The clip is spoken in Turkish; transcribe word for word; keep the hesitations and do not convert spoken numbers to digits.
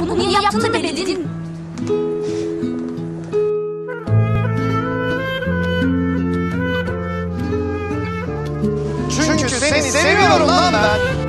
Bunu niye yaptığını belli değil mi? Çünkü seni seviyorum lan ben.